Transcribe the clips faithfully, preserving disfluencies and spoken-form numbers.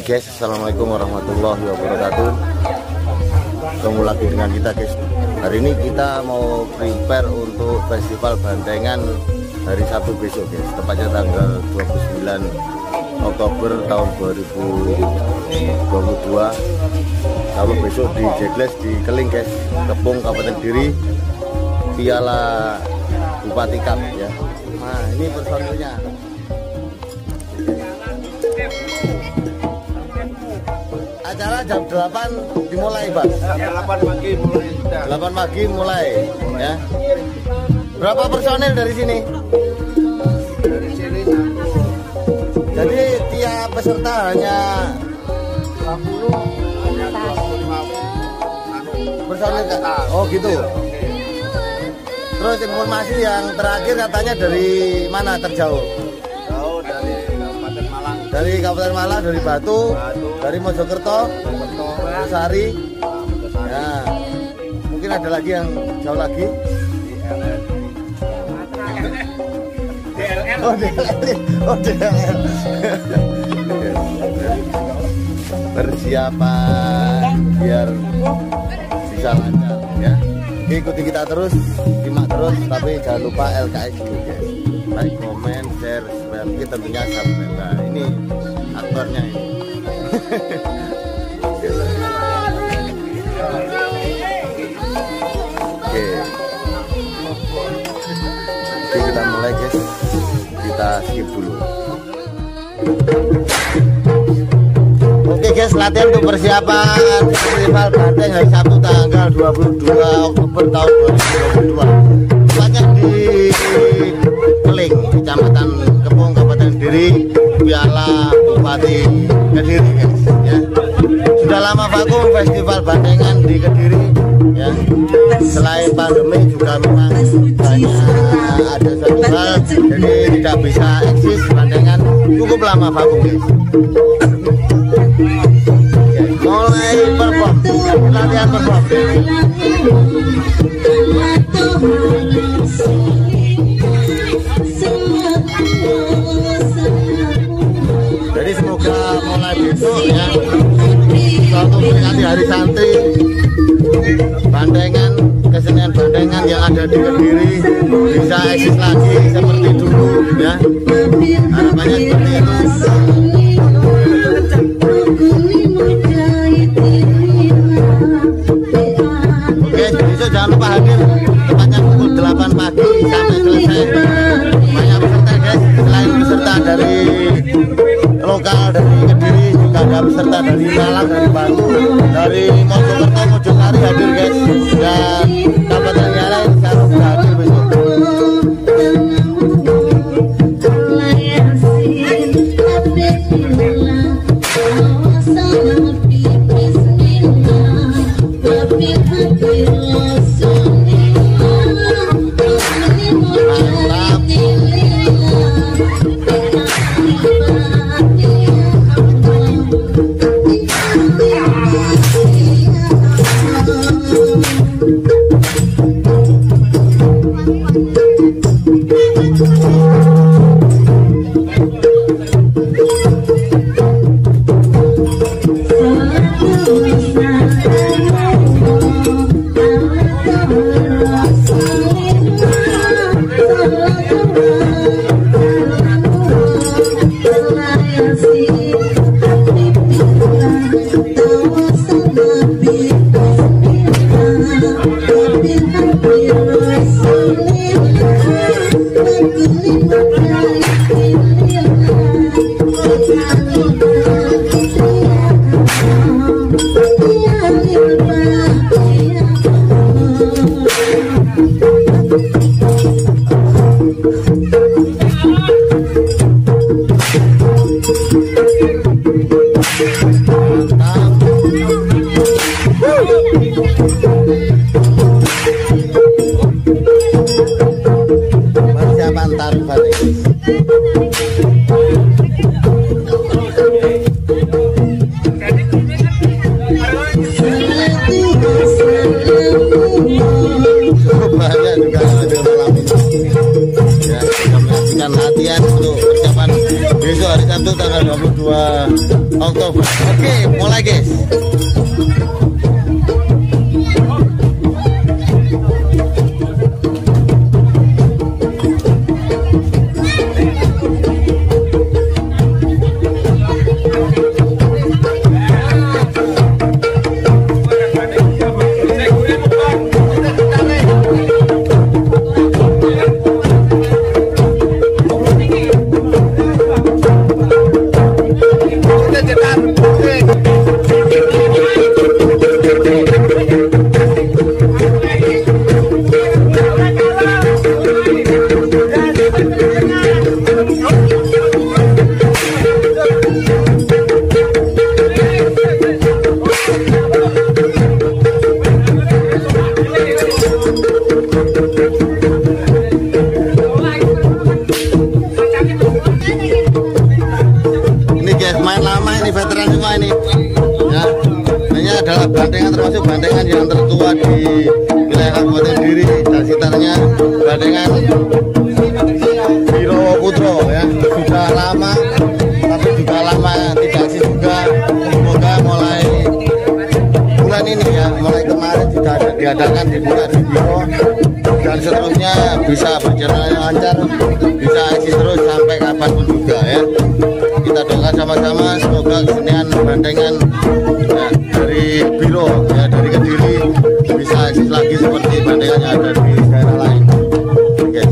guys, assalamualaikum warahmatullahi wabarakatuh. Ketemu lagi dengan kita guys. Hari ini kita mau prepare untuk festival Bandengan hari Sabtu besok guys, tepatnya tanggal dua puluh sembilan Oktober tahun dua ribu dua puluh dua. Kalau besok di Jegles di Keling guys, Kepung Kabupaten Kediri, Piala Bupati Cup ya. Nah ini personilnya. Acara jam delapan dimulai, Pak. delapan pagi mulai sudah. delapan pagi mulai ya. Berapa personil dari sini? Dari sini satu. Jadi tiap peserta hanya dua puluh hanya dua puluh lima personil Kak. Oh gitu. Terus informasi yang terakhir katanya dari mana terjauh? Jauh dari Kabupaten Malang. Dari Kabupaten Malang, dari Batu, Batu. dari Mojokerto, Sari. Ya. Mungkin ada lagi yang jauh lagi. Oh, D L L. Oh, D L L. Persiapan biar bisa lancar ya. Oke, ikuti kita terus, simak terus, tapi jangan lupa L K S dulu guys. Like, komen, share, subscribe, kita tentunya subscribe. Nah, ini aktornya ini. Oke. Oke, kita mulai guys. Kita skip dulu. Oke guys, latihan untuk persiapan festival Banteng hari Sabtu tanggal dua puluh dua Oktober tahun dua ribu dua puluh dua. Tepatnya di Keling, Kecamatan Kepung, Kabupaten Kediri, Piala Bupati Kediri guys ya. Sudah lama vakum festival Bandengan di Kediri ya. Selain pandemi juga memang banyak ada satu hal, jadi tidak bisa eksis Bandengan, cukup lama vakum guys. Mulai perform, latihan perform. Jadi semoga mulai besok ya, suatu peringati hari santri Bandengan, kesenian Bandengan yang ada di Kediri bisa eksis lagi seperti dulu ya. Harapannya seperti itu. Besok jangan lupa hadir, tepatnya pukul delapan pagi sampai selesai. Banyak peserta guys, selain peserta dari lokal dari Kediri juga ada peserta dari Malang, dari Batu, dari Mojokerto, Mojosari hadir guys, dan kabupaten yang lain sekarang sudah hadir besok. Persiapan tarik balik. Banyak juga ada malam ini. Ya, kita menyaksikan latihan untuk persiapan besok hari Sabtu Sabtu tanggal dua puluh dua Oktober. Oke, mulai guys. Veteran semua ini ya, ini adalah bandengan, termasuk bandengan yang tertua di wilayah Kabupaten Kediri dan sekitarnya, bandengan Biro Putro ya, sudah lama tapi juga lama tidak sih juga. Semoga mulai bulan ini ya, mulai kemarin sudah ada diadakan di bulan di Biro dan seterusnya bisa berjalan lancar, bisa eksis terus sampai kapanpun juga ya. Kita doakan sama-sama semoga kesenian bandengan ya, dari Biro ya, dari Kediri bisa eksis lagi seperti bandengan yang ada di daerah lain. Guys.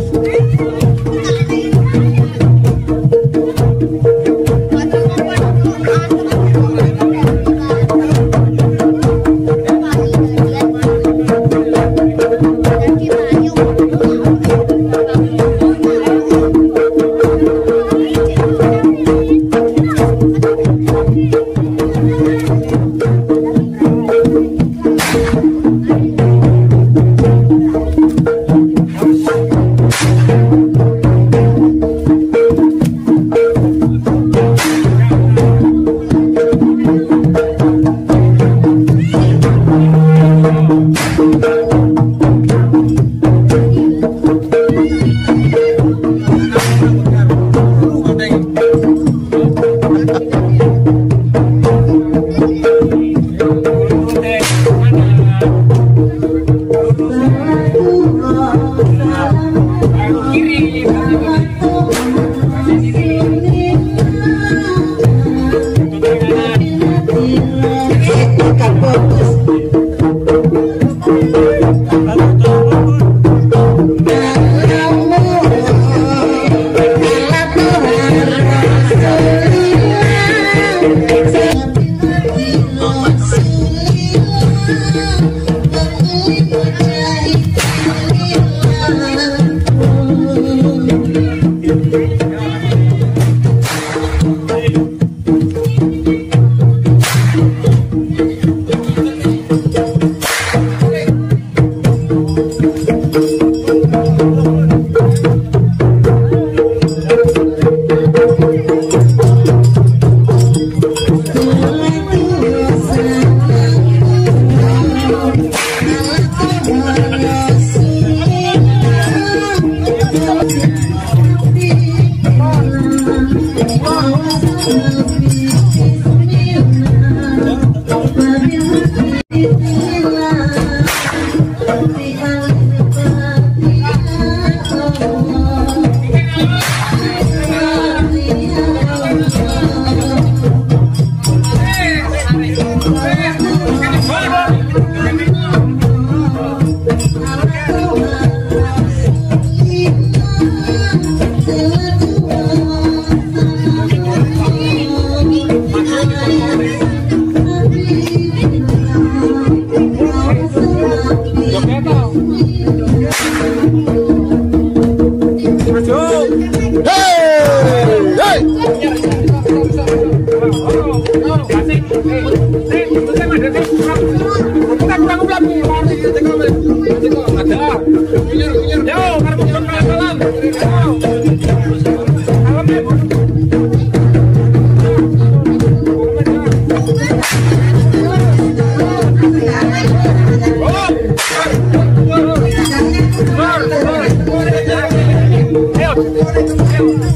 Ayo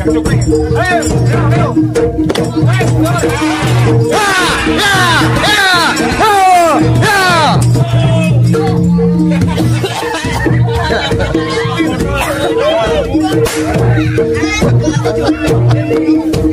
Ya.